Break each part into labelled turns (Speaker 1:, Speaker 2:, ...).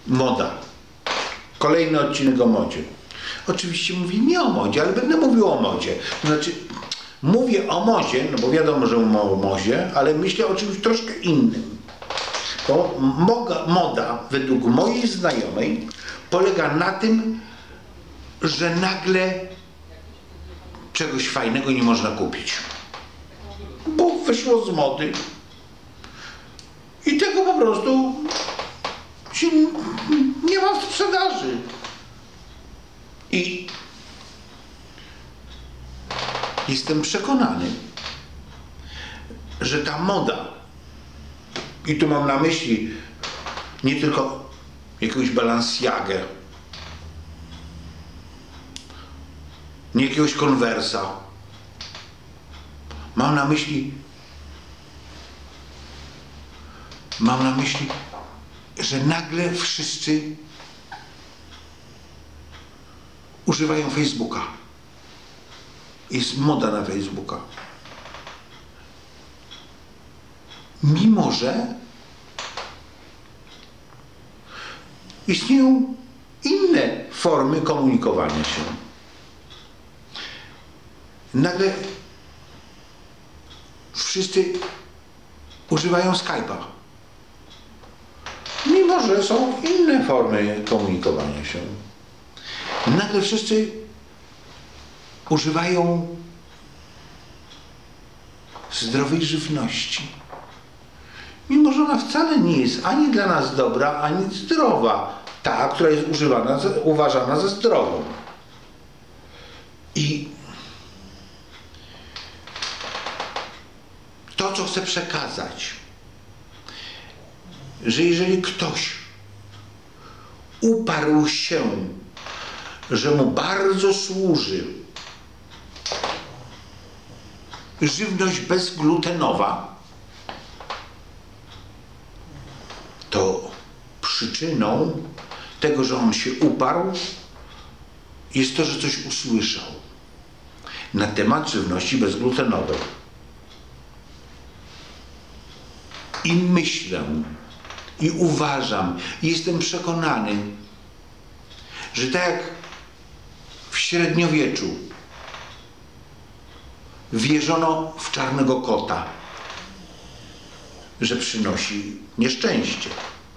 Speaker 1: Moda. Kolejny odcinek o modzie. Oczywiście mówię nie o modzie, ale będę mówił o modzie. To znaczy, mówię o modzie, no bo wiadomo, że mówię o modzie, ale myślę o czymś troszkę innym. Bo moda, według mojej znajomej, polega na tym, że nagle czegoś fajnego nie można kupić. Bo wyszło z mody. I tego po prostu się nie ma w sprzedaży. I jestem przekonany, że ta moda, i tu mam na myśli nie tylko jakąś Balenciagę, nie jakiegoś Conversa, mam na myśli, że nagle wszyscy używają Facebooka. Jest moda na Facebooka. Mimo że istnieją inne formy komunikowania się. Nagle wszyscy używają Skype'a. Mimo że są inne formy komunikowania się. Nagle wszyscy używają zdrowej żywności. Mimo że ona wcale nie jest ani dla nas dobra, ani zdrowa. Ta, która jest uważana za zdrową. I to, co chcę przekazać, że jeżeli ktoś uparł się, że mu bardzo służy żywność bezglutenowa, to przyczyną tego, że on się uparł, jest to, że coś usłyszał na temat żywności bezglutenowej. I myślę, i uważam, i jestem przekonany, że tak jak w średniowieczu wierzono w czarnego kota, że przynosi nieszczęście,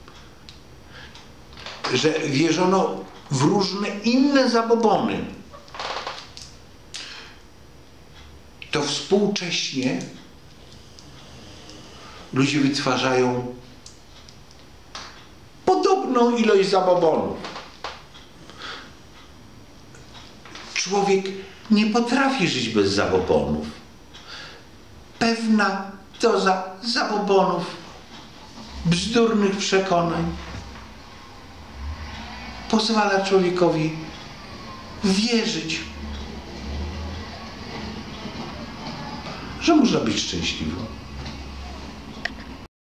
Speaker 1: że wierzono w różne inne zabobony, to współcześnie ludzie wytwarzają podobną ilość zabobonów. Człowiek nie potrafi żyć bez zabobonów. Pewna doza zabobonów, bzdurnych przekonań pozwala człowiekowi wierzyć, że można być szczęśliwym.